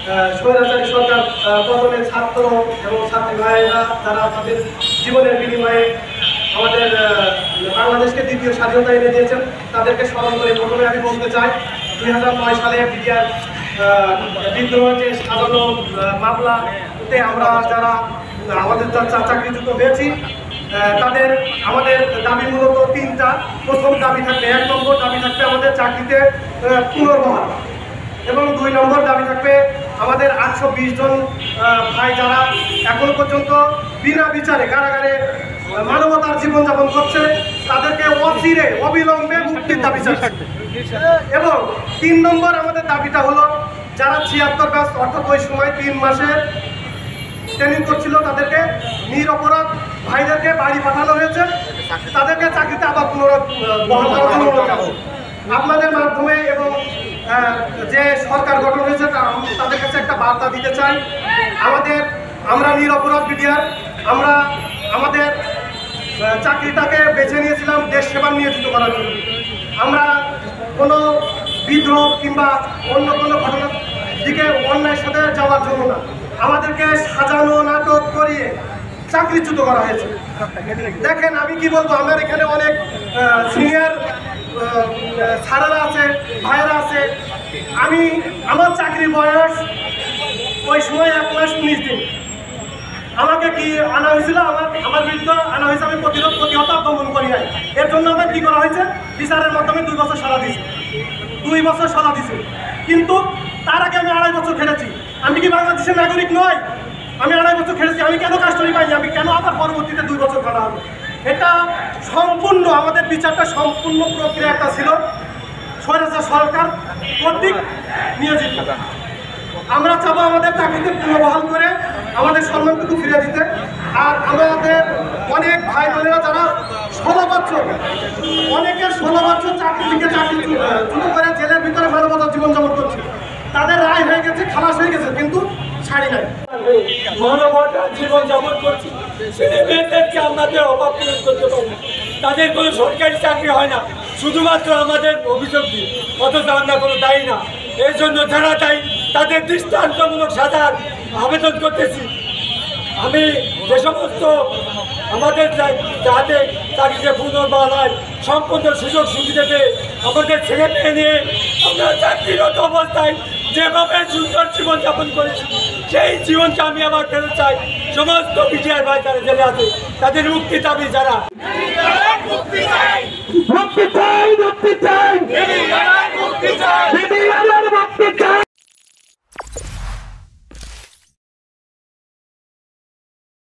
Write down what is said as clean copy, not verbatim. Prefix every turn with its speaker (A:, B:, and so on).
A: স্বৈরাচারী সরকার পতনে ছাত্র এবং ছাত্রী ভাইয়েরা যারা তাদের জীবনের বিনিময়ে আমাদের বাংলাদেশকে দ্বিতীয় স্বাধীনতা এনে দিয়েছেন, তাদেরকে স্মরণ করে প্রথমে আমি বলতে চাই 2009 সালে বিডিআর বিদ্রোহ যে সাজানো মামলাতে আমরা যারা আমাদের চাকরিচ্যুত হয়েছি আমাদের দাবি মূলত তিনটা। প্রথম দাবি থাকবে, 1 নম্বর দাবি থাকবে আমাদের চাকরিতে পুনর্বহাল, এবং 2 নম্বর দাবি থাকবে আমাদের 820 জন ভাই যারা এখনো পর্যন্ত বিনা বিচারে কারাগারে মানবতার জীবনযাপন করছে, তাদেরকে অবিলম্বে মুক্তির দাবি থাকবে। এবং 3 নম্বর আমাদের দাবিটা হলো যারা 76 ব্যাচ অর্থাৎ ওই সময় 3 মাসের ট্রেনিং করছিল, তাদেরকে নিরপরাধ ভাইদেরকে বাড়ি পাঠানো হয়েছে, তাদেরকে চাকরিতে আবার পুনর্বহাল করার জন্য আপনাদের মাধ্যমে এবং যে সরকার গঠন হয়েছে তাদের কাছে একটা বার্তা দিতে চাই। আমরা নিরপরাধ বিডিআর, আমরা আমাদের চাকরিটাকে বেছে নিয়েছিলাম দেশ সেবা নিয়োজিত করার জন্য। আমরা কোনো বিদ্রোহ কিংবা অন্য কোনো ঘটনার দিকে অন্যায়ের সাথে যাওয়ার জন্য না। আমাদেরকে সাজানো নাটক করিয়ে চাকরিচ্যুত করা হয়েছে। দেখেন আমি কি বলবো, আমার এখানে অনেক সিনিয়র স্যারেরা আছে, ভাইয়েরা আছে। আমার চাকরির বয়স ওই সময় 1 মাস 19 দিন। আমাকে কি আনা হয়েছিল, আমার বিরুদ্ধে আনা হয়েছে, আমি প্রতিহত দমন করি নাই। এর জন্য আমার কি করা হয়েছে, বিচারের মাধ্যমে 2 বছর সাজা দিয়েছে, 2 বছর সাজা দিয়েছে। কিন্তু তার আগে আমি 2.5 বছর খেটেছি। আমি কি বাংলাদেশের নাগরিক নয়? আমি 2.5 বছর খেটেছি, আমি কেন কাস্টডি পাইনি? আমি কেন আবার পরবর্তীতে 2 বছর খাটা হবে? এটা সম্পূর্ণ আমাদের বিচারটা সম্পূর্ণ প্রক্রিয়া একটা ছিল স্বৈরাচার সরকার কর্তৃক নিয়োজিত। আমরা চাবো আমাদের চাকরিতে পুনর্বহাল করে আমাদের সম্মানটুকু ফিরে দিতে। আর আমাদের অনেক ভাই বোনেরা যারা 16 বছর, অনেকের 16 বছর চাকরি থেকে শুরু করে জেলের ভিতরে মানবতার জীবনযাপন করছে, তাদের রায় হয়ে গেছে, খালাস হয়ে গেছে, কিন্তু ছাড়ি নাই।
B: মানবতার জীবনযাপন করছি, ছেলে মেয়েদেরকে আমাদের অভাব পূরণ করতে পারি না। তাদের কোনো সরকারি চাকরি হয় না, শুধুমাত্র আমাদের অভিযোগ দিই, অথচ আমরা কোনো দায়ী না। এর জন্য যারা দায়ী তাদের দৃষ্টান্তমূলক সাজার আবেদন করতেছি। আমি যে সমস্ত আমাদের যাতে চাকরিতে পুনর্বহাল হয়, সম্পূর্ণ সুযোগ সুবিধা পেয়ে আমাদের ছেলে মেয়ে নিয়ে আমরা চাকরিরত অবস্থায় যেভাবে সুন্দর জীবনযাপন করেছি, সেই জীবনকে আমি আবার ফেরত চাই। সমস্ত বিডিআর ভাই যারা জেলে আছে তাদের মুক্তি দাবি যারা
C: মুক্তি চাই